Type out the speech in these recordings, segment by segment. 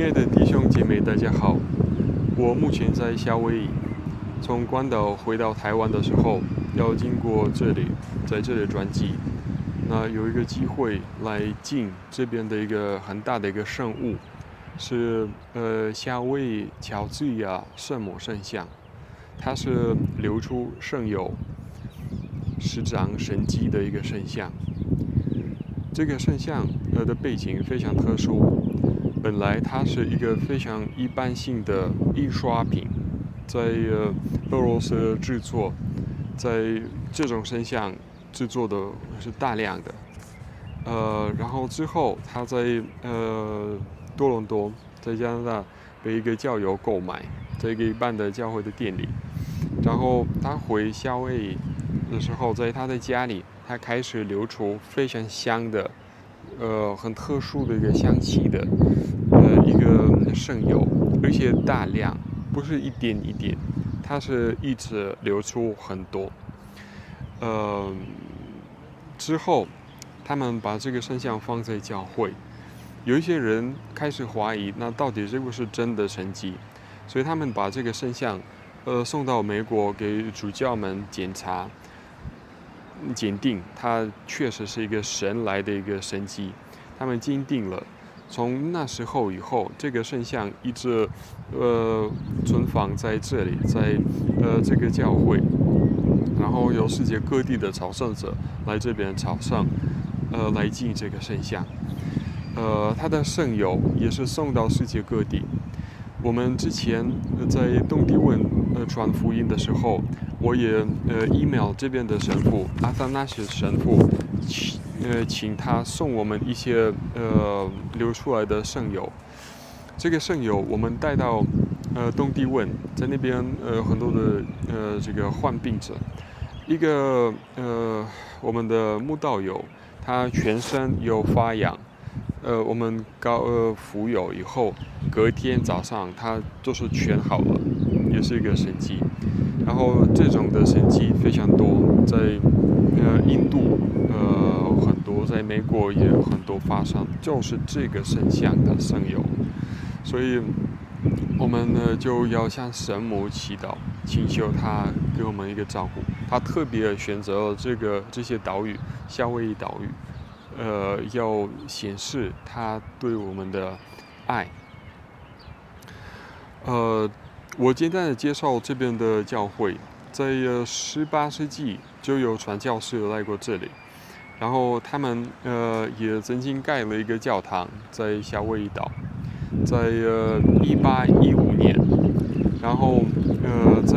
亲爱的弟兄姐妹，大家好。我目前在夏威夷，从关岛回到台湾的时候，要经过这里，在这里转机。那有一个机会来进这边的一个很大的一个圣物，是夏威夷乔治亚圣母圣像，它是流出圣油、施展神迹的一个圣像。这个圣像的背景非常特殊。本来它是一个非常一般性的印刷品，在俄罗斯制作，在这种圣像制作的是大量的，然后之后他在多伦多，在加拿大被一个教友购买，在一个一般的教会的店里，然后他回夏威夷的时候，在他的家里，他开始流出非常香的。很特殊的一个香气的，一个圣油，而且大量，不是一点一点，它是一直流出很多。之后，他们把这个圣像放在教会，有一些人开始怀疑，那到底这个是真的神迹？所以他们把这个圣像，送到美国给主教们检查。鉴定它确实是一个神来的一个神迹，他们鉴定了。从那时候以后，这个圣像一直存放在这里，在这个教会，然后由世界各地的朝圣者来这边朝圣，来敬这个圣像。它的圣油也是送到世界各地。我们之前在东帝汶传福音的时候，我也email 这边的神父阿萨纳西神父，请他送我们一些流出来的圣油。这个圣油我们带到东帝汶，在那边很多的这个患病者，一个我们的慕道友，他全身有发痒。我们服油以后，隔天早上它就是全好了，也是一个神迹。然后这种的神迹非常多，在印度很多，在美国也很多发生，就是这个圣像的圣油。所以我们呢就要向神母祈祷，请求他给我们一个照顾。他特别选择了这些岛屿，夏威夷岛屿。要显示他对我们的爱。我简单的介绍这边的教会，在18世纪就有传教士来过这里，然后他们也曾经盖了一个教堂在夏威夷岛，在1815年，然后在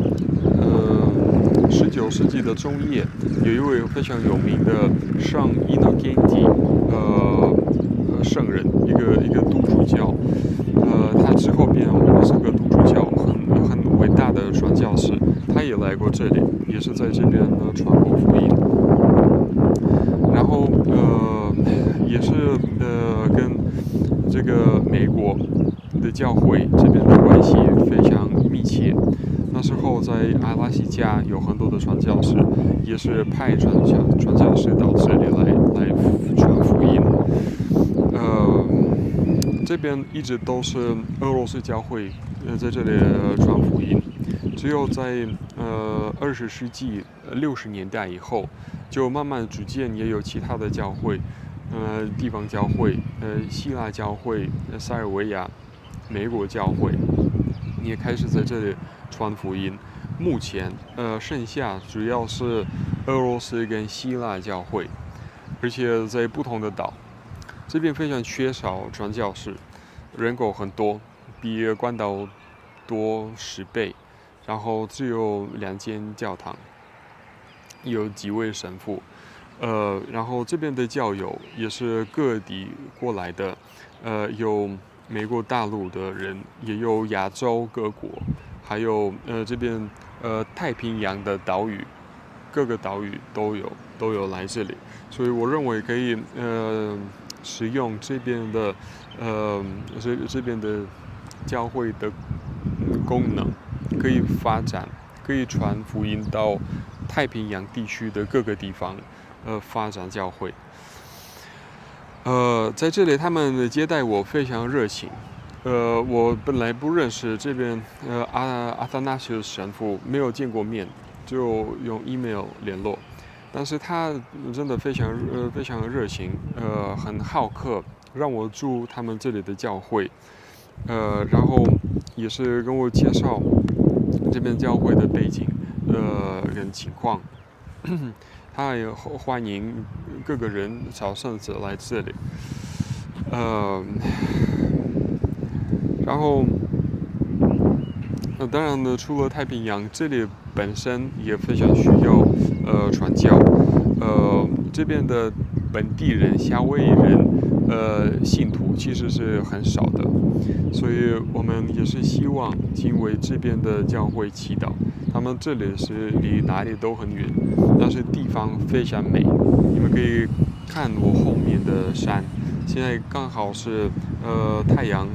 19世纪的中叶，有一位非常有名的圣伊诺根蒂圣人，一个督主教，他之后变成是个督主教，很伟大的传教士，他也来过这里，也是在这边呢传播福音，然后也是跟这个美国的教会这边的关系非常密切。那时候在阿拉斯加有很多的传教士，也是派传教士到这里来传福音。这边一直都是俄罗斯教会在这里传福音，只有在20世纪60年代以后，就慢慢逐渐也有其他的教会，地方教会，希腊教会、塞尔维亚、美国教会也开始在这里传福音。目前剩下主要是俄罗斯跟希腊教会，而且在不同的岛。这边非常缺少传教士，人口很多，比关岛多10倍，然后只有2间教堂，有几位神父，然后这边的教友也是各地过来的，有美国大陆的人，也有亚洲各国，还有这边太平洋的岛屿，各个岛屿都有来这里，所以我认为可以使用这边的这边的教会的功能，可以发展，可以传福音到太平洋地区的各个地方，发展教会。在这里他们接待我非常热情， 我本来不认识这边阿萨纳修神父，没有见过面，就用 email 联络。但是他真的非常热情，很好客，让我住他们这里的教会，然后也是跟我介绍这边教会的背景，跟情况。他也欢迎各个人朝圣者来这里，然后，当然呢，除了太平洋，这里本身也非常需要传教，这边的本地人、夏威夷人，信徒其实是很少的，所以我们也是希望经为这边的教会祈祷。他们这里是离哪里都很远，但是地方非常美。你们可以看我后面的山，现在刚好是太阳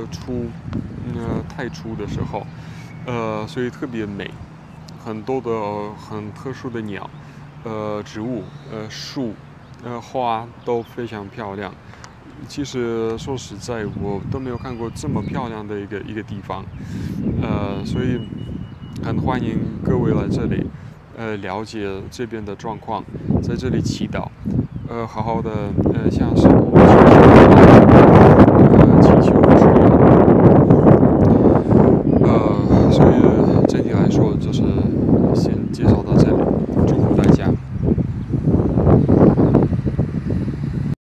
太初的时候，所以特别美，很多的很特殊的鸟，植物，树，花都非常漂亮。其实说实在，我都没有看过这么漂亮的一个地方，所以很欢迎各位来这里，了解这边的状况，在这里祈祷，好好的向神祈求。